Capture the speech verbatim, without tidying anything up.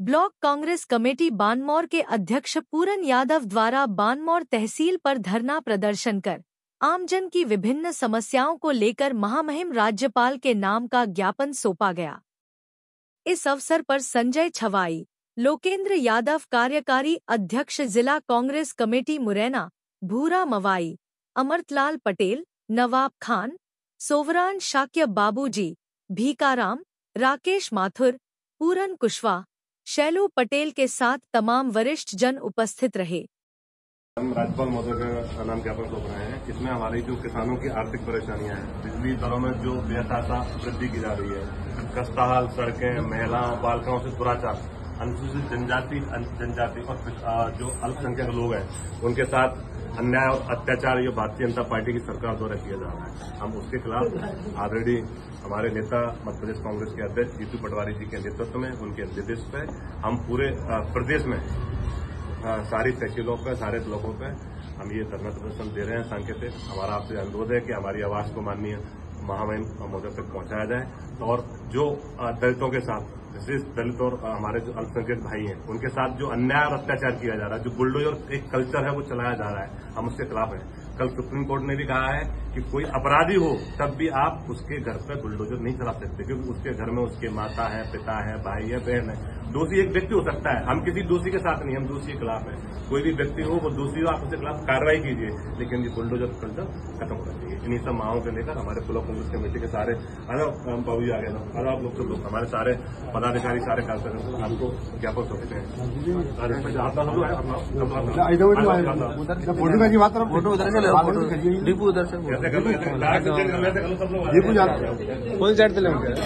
Block Congress committee Banmore के अध्यक्ष पूरन यादव द्वारा बानमौर तहसील पर धरना प्रदर्शन कर आमजन की विभिन्न समस्याओं को लेकर महामहिम राज्यपाल के नाम का ज्ञापन सौंपा गया। इस अवसर पर संजय छवाई, लोकेंद्र यादव कार्यकारी अध्यक्ष जिला कांग्रेस कमेटी मुरैना, भूरा मवाई, अमृतलाल पटेल, नवाब खान, सोवरान शाक्य बाबूजी, भीकाराम, राकेश माथुर, पूरन कुशवाहा, शैलू पटेल के साथ तमाम वरिष्ठ जन उपस्थित रहे। हम राज्यपाल महोदय का नाम ज्ञापन सौंप रहे हैं। इसमें हमारी जो किसानों की आर्थिक परेशानियां हैं, बिजली दरों में जो बेतहाशा वृद्धि की जा रही है, खस्ताहाल सड़कें, महिलाओं बालिकाओं से दुराचार, अनुसूचित जनजाति जनजाति और जो अल्पसंख्यक लोग हैं उनके साथ अन्याय और अत्याचार ये भारतीय जनता पार्टी की सरकार द्वारा किया जा रहा है। हम उसके खिलाफ ऑलरेडी हमारे नेता मध्य प्रदेश कांग्रेस के अध्यक्ष जीतू पटवारी जी के नेतृत्व में, उनके निर्देश पे हम पूरे प्रदेश में सारी तहसीलों पर, सारे ब्लॉकों पे हम ये धरना प्रदर्शन दे रहे हैं। सांकेतिक हमारा आपसे अनुरोध है कि हमारी आवाज को माननीय महामहिम महोदय तक पहुंचाया जाए और जो दलितों के साथ, विशेष दलित और हमारे जो अल्पसंख्यक भाई हैं उनके साथ जो अन्याय और अत्याचार किया जा रहा है, जो बुलडोजर एक कल्चर है वो चलाया जा रहा है, हम उसके खिलाफ हैं। कल सुप्रीम कोर्ट ने भी कहा है कि कोई अपराधी हो तब भी आप उसके घर पर बुलडोजर नहीं चला सकते, क्योंकि उसके घर में उसके माता है, पिता है, भाई है, बहन है। दोषी एक व्यक्ति हो सकता है, हम किसी दोषी के साथ नहीं, हम दोषी के खिलाफ है। कोई भी व्यक्ति हो वो दोषी हो, आप उसके खिलाफ कार्रवाई कीजिए, लेकिन ये बुलडोजर कल्चर खत्म होना चाहिए। इन्हीं सब मांगों को लेकर हमारे ब्लॉक कांग्रेस कमेटी के सारे बाबू जी आ गए ना, आप लोग सब लोग हमारे सारे पदाधिकारी, सारे कार्यकर्ता आपको ज्ञापन सौंपते हैं। फोटो उधर से लो, दीपू उधर से, ऐसे कर लो, कौन साइड से लेंगे।